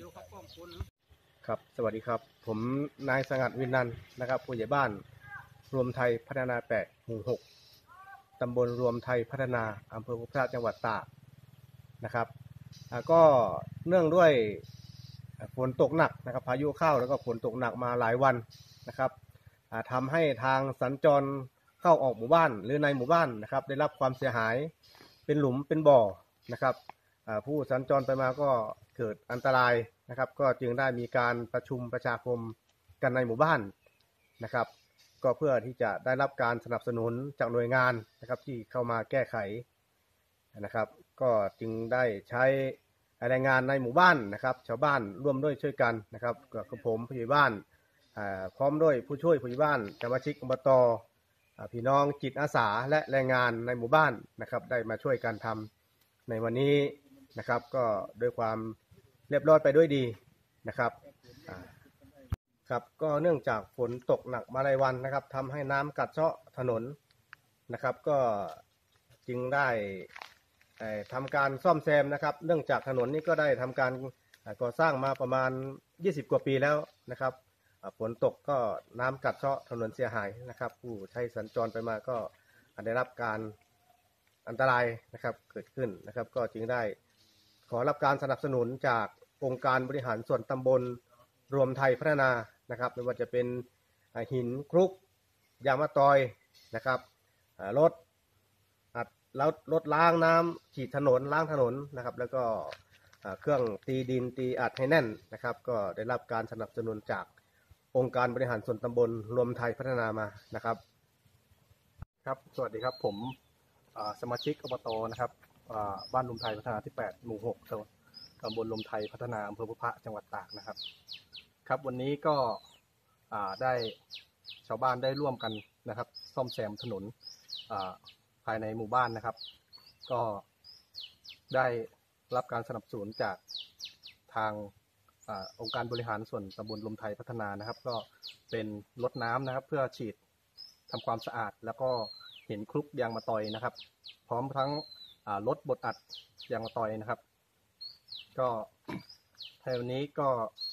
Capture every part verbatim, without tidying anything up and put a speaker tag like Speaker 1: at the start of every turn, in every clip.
Speaker 1: ครับสวัสดีครับผมนายสงัดวินนันท์นะครับผู้ใหญ่บ้านรวมไทยพัฒนาแปดหมู่หกตำบลรวมไทยพัฒนาอำเภอพบพระจังหวัดตากนะครับก็เนื่องด้วยฝนตกหนักนะครับพายุเข้าแล้วก็ฝนตกหนักมาหลายวันนะครับทำให้ทางสัญจรเข้าออกหมู่บ้านหรือในหมู่บ้านนะครับได้รับความเสียหายเป็นหลุมเป็นบ่อนะครับผู้สัญจรไปมาก็เกิดอันตรายนะครับก็จึงได้มีการประชุมประชาคมกันในหมู่บ้านนะครับก็เพื่อที่จะได้รับการสนับสนุนจากหน่วยงานนะครับที่เข้ามาแก้ไขนะครับก็จึงได้ใช้แรงงานในหมู่บ้านนะครับชาวบ้านร่วมด้วยช่วยกันนะครับกับผมผู้ใหญ่บ้านพร้อมด้วยผู้ช่วยผู้ใหญ่บ้านสมาชิกอบต.พี่น้องจิตอาสาและแรงงานในหมู่บ้านนะครับได้มาช่วยกันทำในวันนี้นะครับก็ด้วยความเรียบร้อยไปด้วยดีนะครับครับก็เนื่องจากฝนตกหนักมาหลายวันนะครับทำให้น้ำกัดเซาะถนนนะครับก็จึงได้ทำการซ่อมแซมนะครับเนื่องจากถนนนี้ก็ได้ทำการก่อสร้างมาประมาณยี่สิบกว่าปีแล้วนะครับฝนตกก็น้ำกัดเซาะถนนเสียหายนะครับผู้ใช้สัญจรไปมาก็ได้รับการอันตรายนะครับเกิดขึ้นนะครับก็จึงได้ขอรับการสนับสนุนจากองค์การบริหารส่วนตำบลรวมไทยพัฒนานะครับไม่ว่าจะเป็นหินคลุกยางมะตอยนะครับรถอัดแล้วรถล้างน้ำฉีดถนนล้างถนนนะครับแล้วก็เครื่องตีดินตีอัดให้แน่นนะครับก็ได้รับการสนับสนุนจากองค์การบริหารส่วนตำบลรวมไทยพัฒนามานะครับ
Speaker 2: ครับสวัสดีครับผมสมาชิกอบต.นะครับบ้านรวมไทยพัฒนาที่แปดหมู่หกตำบลรวมไทยพัฒนาอำเภอพบพระจังหวัดตากนะครับครับวันนี้ก็ได้ชาวบ้านได้ร่วมกันนะครับซ่อมแซมถนนภายในหมู่บ้านนะครับก็ได้รับการสนับสนุนจากทางองค์การบริหารส่วนตำบลรวมไทยพัฒนานะครับก็เป็นรถน้ำนะครับเพื่อฉีดทำความสะอาดแล้วก็เห็นคลุกยางมะตอยนะครับพร้อมทั้งรถบดอัดยางมะตอยนะครับก็ในวันนี้ก็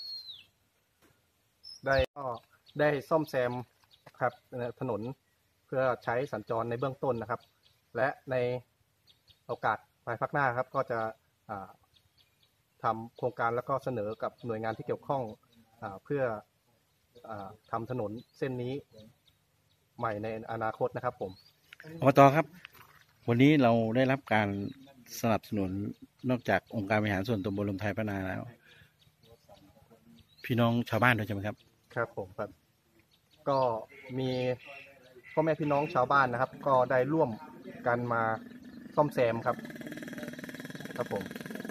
Speaker 2: ได้ก็ได้ซ่อมแซมครับถนนเพื่อใช้สัญจรในเบื้องต้นนะครับและในโอกาสภายภาคหน้าครับก็จะทำโครงการแล้วก็เสนอกับหน่วยงานที่เกี่ยวข้องเพื่อทำถนนเส้นนี้ใหม่ในอนาคตนะครับผม
Speaker 3: อบต.ครับวันนี้เราได้รับการสนับสนุนนอกจากองค์การบริหารส่วนตำบลรวมไทยพัฒนาแล้วพี่น้องชาวบ้านด้วยใช่ไหมครับ
Speaker 2: ครับผมครับก็มีพ่อแม่พี่น้องชาวบ้านนะครับก็ได้ร่วมกันมาซ่อมแซมครับครับผม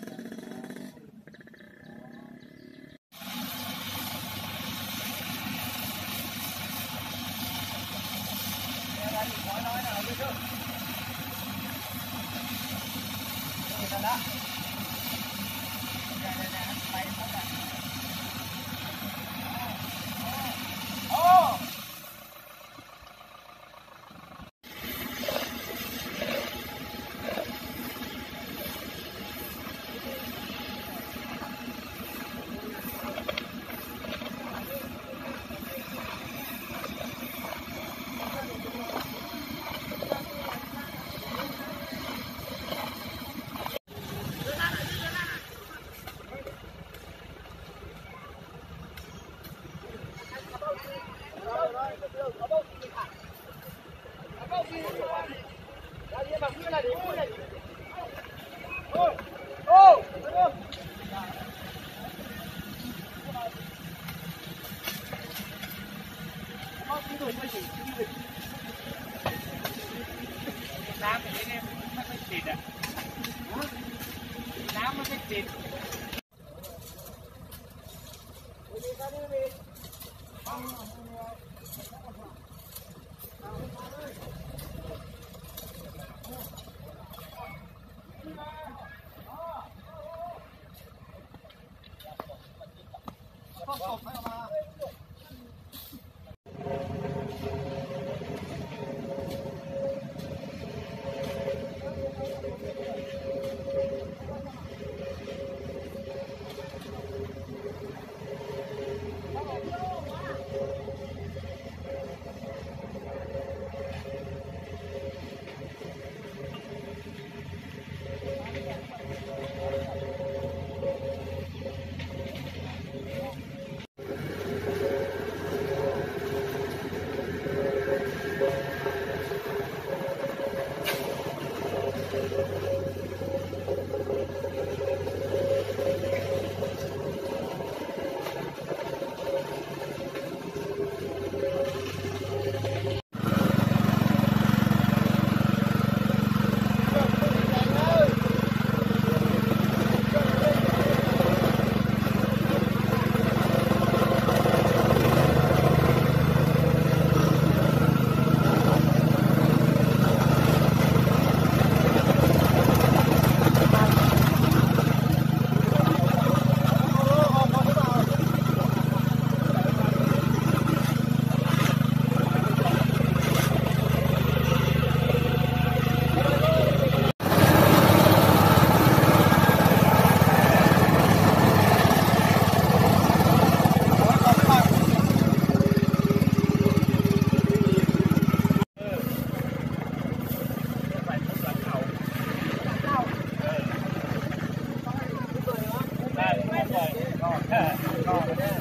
Speaker 4: น้ำอย่างนี้เนี่ยมันไม่ติดอ่ะน้ำมันไม่ติดก็